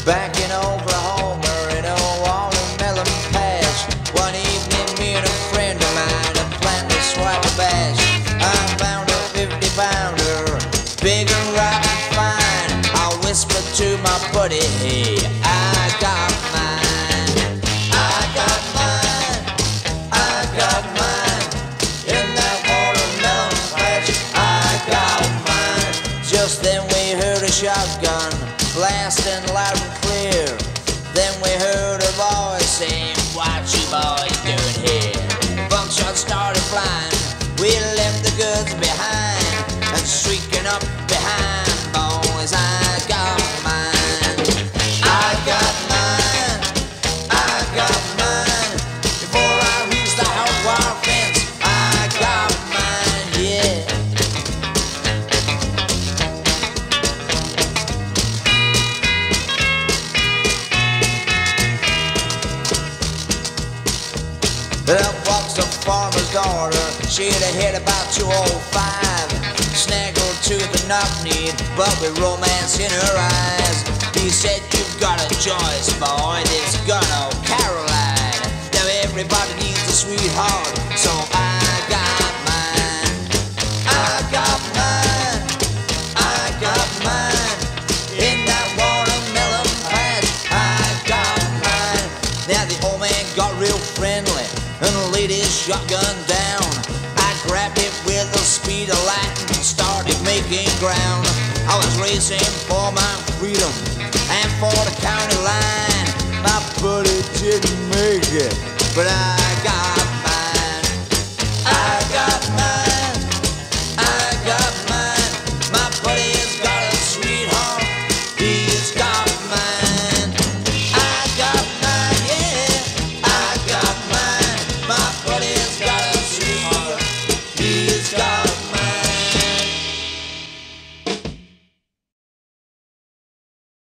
Back in Oklahoma, in a watermelon patch, one evening me and a friend of mine had planned to swipe a bash. I found a 50-pounder, big and ripe and fine. I whispered to my buddy, hey, I got mine. I got mine, I got mine. In that watermelon patch, I got mine. Just then we heard a shotgun blasting loud and clear. Then we heard a voice saying, what you boys doing here? Buckshot started flying, we left the goods behind, and streaking up behind, boys, I got mine. I got mine, I got mine. Before I reached the hot wire fence, I got mine, yeah. Up walks a farmer's daughter, she had a head about 205, snaggled to the knock-kneed, but with romance in her eyes. He said, you've got a choice, boy, this gun or Caroline. Now everybody needs a sweetheart, so I got mine. I got mine, I got mine. In that watermelon patch, I got mine. Now the old man got real friendly and laid his shotgun down. I grabbed it with the speed of light and started making ground. I was racing for my freedom and for the county line. My buddy didn't make it, but I got